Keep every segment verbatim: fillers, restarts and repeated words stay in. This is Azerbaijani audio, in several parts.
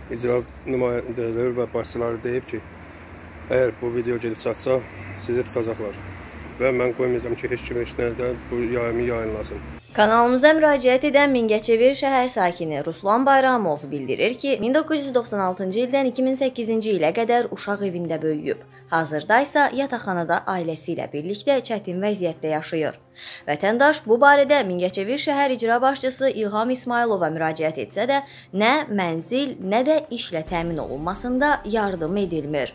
icra nümayəndələri və başçıları deyib ki, əgər bu video gedib çatsa, sizi tutacaqlar. Və mən qoymayacağam ki, heç kim heç nədə bu yayımı yayınlasın. Kanalımıza müraciət edən Mingəçevir şəhər sakini Ruslan Bayramov bildirir ki, min doqquz yüz doxsan altıncı ildən iki min səkkizinci ilə qədər uşaq evində böyüyüb. Hazırda isə yataqxanada ailəsi ilə birlikdə çətin vəziyyətdə yaşayır. Vətəndaş bu barədə Mingəçevir şəhər icra başçısı İlham İsmailova müraciət etsə də, nə mənzil, nə də işlə təmin olunmasında yardım edilmir.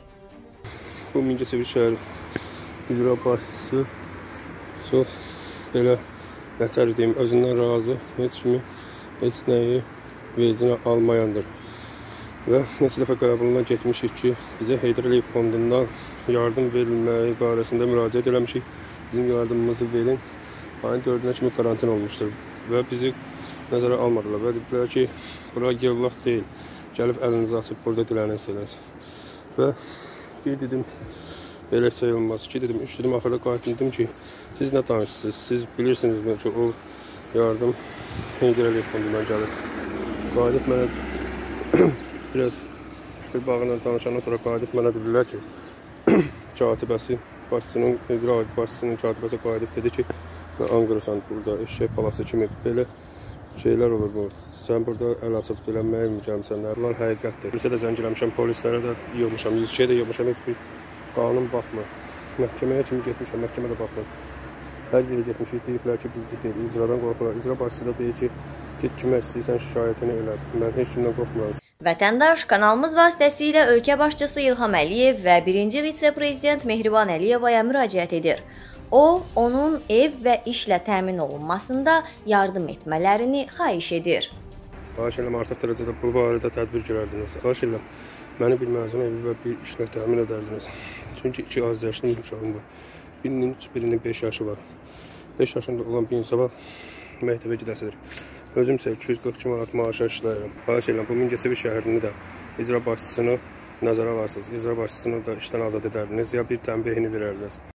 Bu Mingəçevir şəhər icra başçısı çox belə nətər deyim, özündən razı, heç kimi, heç nəyi vecinə almayandır. Və neçə dəfə qəbuluna getmişik ki, bizə Heydər Əliyev fondundan yardım verilməyi barəsində müraciət eləmişik. Bizim yardımımızı verin. Ayın dördünə kimi karantin olmuşdur və bizi nəzərə almadılar və dedilər ki, bura yevlaq deyil, gəlib əlinizi açıb burada dilənəsiniz. Və bir dedim, belə şey olmaz ki, dedim, üç dedim, axırda qayıtdım, dedim ki, siz nə danışırsınız, siz bilirsiniz ki, o yardım Heydər Əliyev fondundan gəlir. Qayıdıb mənə biraz bir bağla danışandan sonra qayıdıb mənə dedilər ki, katibəsi, başçının, icra başçısının katibəsi qayıdıb dedi ki, anqırırsan burada, eşək balası kimi belə şeylər olur bu. Sən burada əl açıb dilənməyə mi gəlmişsən? Bunlar həqiqətdir. Bizə də zəng eləmişəm, polislərə də yığmışam, yüz ikiyə də yığmışam, heç bir qanun baxmır. Məhkəməyə kimi getmişəm, məhkəmə də baxmır. Hər yerə getmişik, deyiblər ki, bizlik deyil, icradan qorxurlar. İcra başçısı da deyir ki, git kimə istəyirsən şikayətini elə. Mən heç kimdən qorxmuram. Vətəndaş kanalımız vasitəsilə ölkə başçısı İlham Əliyev və birinci vitse-prezident Mehriban Əliyevaya müraciət edir. O, onun ev və işlə təmin olunmasında yardım etmələrini xahiş edir. Xahiş edirəm, artıq dərəcədə bu barədə tədbir görərdiniz. Xahiş edirəm, məni bir məzun evi və bir işlə təmin edərdiniz. Çünki iki az yaşlı uşağım var. Birinin üç, birinin beş yaşı var. beş yaşında olan bir insana məktəbə gedəsidir. Özüm isə iki yüz qırx iki manat maaşa işləyirəm. Xahiş edirəm, bu Mingəçevir şəhərini də icra başçısını nəzərə alarsınız. İcra başçısını da işdən azad edərdiniz ya bir tənbihini verərdiniz.